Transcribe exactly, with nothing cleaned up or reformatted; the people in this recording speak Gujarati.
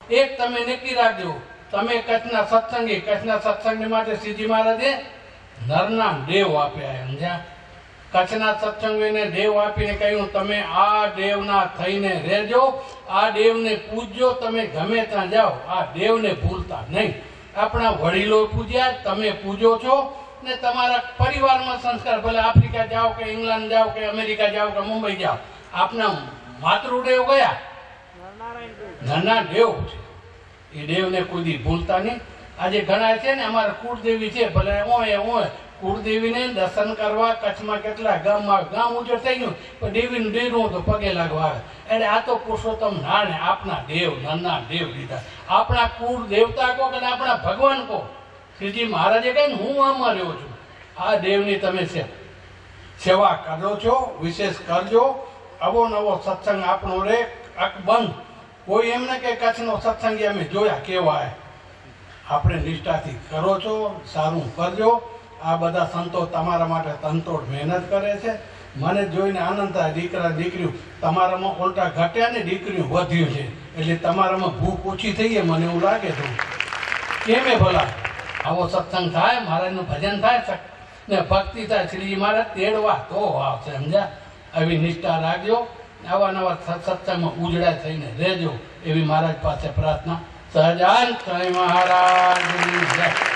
એક તમે નક્કી રાખજો, તમે કચ્છના સત્સંગી, કચ્છના સત્સંગી માટે શ્રીજી મહારાજે નરના દેવ આપ્યા. સમજ્યા? કચ્છના સત્સંગીને દેવ આપીને કહ્યું તમે આ દેવના થઈને રહેજો, આ દેવને પૂજજો, તમે ગમે ત્યાં જાઓ આ દેવને ભૂલતા નહીં. આપણા વડીલો પૂજ્યા, તમે પૂજો છો ને તમારા પરિવારમાં સંસ્કાર, ભલે આફ્રિકા જાઓ કે ઇંગ્લેન્ડ જાઓ કે અમેરિકા જાઓ કે મુંબઈ જાઓ, આપના માતૃદેવ ગયા નરના દેવ છે. એ દેવને કોઈ દી ભૂલતા નહીં. આજે ઘણા છે ને અમારા કુળદેવી છે, ભલે ઓય ઓય કુળદેવીને દર્શન કરવા કચ્છમાં કેટલા ગામમાં ગામ ઉજળ થઈ ગયું, પણ દેવીનું ડેરું તો પગે લાગવા આવે. એટલે આ તો પુરુષોત્તમ નારાયણ આપના દેવ, નરના દેવ લીધા. આપણા કુળ દેવતા કહો કે આપણા ભગવાન કહો, શ્રીજી મહારાજે કહે ને હું આમાં રહ્યો છું. આ દેવની તમે છે સેવા કરો છો, વિશેષ કરજો. આવો નવો સત્સંગ આપણો રે બંધ. કોઈ એમને કે કચ્છનો સત્સંગ અમે જોયા કેવા, આપણે નિષ્ઠાથી કરો છો, સારું કરજો. આ બધા સંતો તમારા માટે તનતોડ મહેનત કરે છે. મને જોઈને આનંદ થાય. દીકરા દીકરીઓ તમારામાં ઉલટા ઘટ્યા ને દીકરીઓ વધ્યું છે, એટલે તમારામાં ભૂખ ઓછી થઈ ગઈ મને એવું લાગે છે. કેમે ભલા આવો સત્સંગ થાય, મહારાજનું ભજન થાય ને ભક્તિ થાય, શ્રીજી મહારાજ તેડવા તો આવશે. સમજ્યા? આવી નિષ્ઠા રાખજો, આવા નવા સત્સંગમાં ઉજળા થઈને રહેજો, એવી મહારાજ પાસે પ્રાર્થના. સહજાનંદ સ્વામી મહારાજની જય.